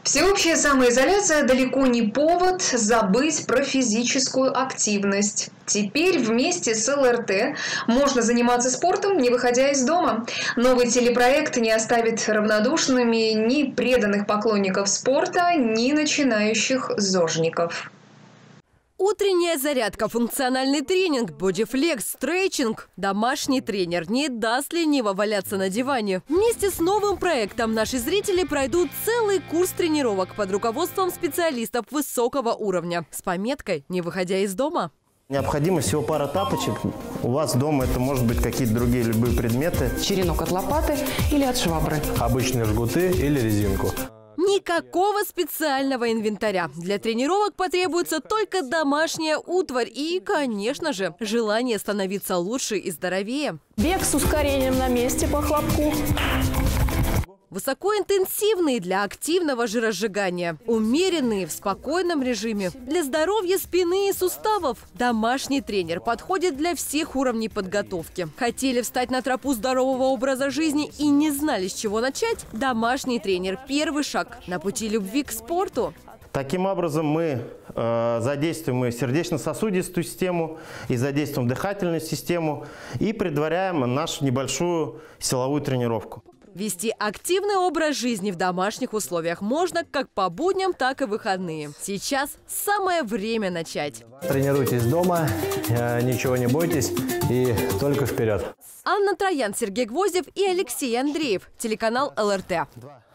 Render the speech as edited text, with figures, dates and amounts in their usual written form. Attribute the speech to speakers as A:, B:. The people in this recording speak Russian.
A: Всеобщая самоизоляция далеко не повод забыть про физическую активность. Теперь вместе с ЛРТ можно заниматься спортом, не выходя из дома. Новый телепроект не оставит равнодушными ни преданных поклонников спорта, ни начинающих зожников.
B: Утренняя зарядка, функциональный тренинг, бодифлекс, стретчинг. Домашний тренер не даст лениво валяться на диване. Вместе с новым проектом наши зрители пройдут целый курс тренировок под руководством специалистов высокого уровня. С пометкой «Не выходя из дома».
C: Необходимо всего пара тапочек. У вас дома это может быть какие-то другие любые предметы.
D: Черенок от лопаты или от швабры.
E: Обычные жгуты или резинку.
B: Никакого специального инвентаря. Для тренировок потребуется только домашняя утварь и, конечно же, желание становиться лучше и здоровее.
D: Бег с ускорением на месте по хлопку.
B: Высокоинтенсивные для активного жиросжигания, умеренные в спокойном режиме, для здоровья спины и суставов. Домашний тренер подходит для всех уровней подготовки. Хотели встать на тропу здорового образа жизни и не знали, с чего начать? Домашний тренер – первый шаг на пути любви к спорту.
C: Таким образом, мы задействуем и сердечно-сосудистую систему, и задействуем дыхательную систему, и предваряем нашу небольшую силовую тренировку.
B: Вести активный образ жизни в домашних условиях можно как по будням, так и в выходные. Сейчас самое время начать.
E: Тренируйтесь дома, ничего не бойтесь и только вперед.
B: Анна Троян, Сергей Гвоздев и Алексей Андреев. Телеканал ЛРТ.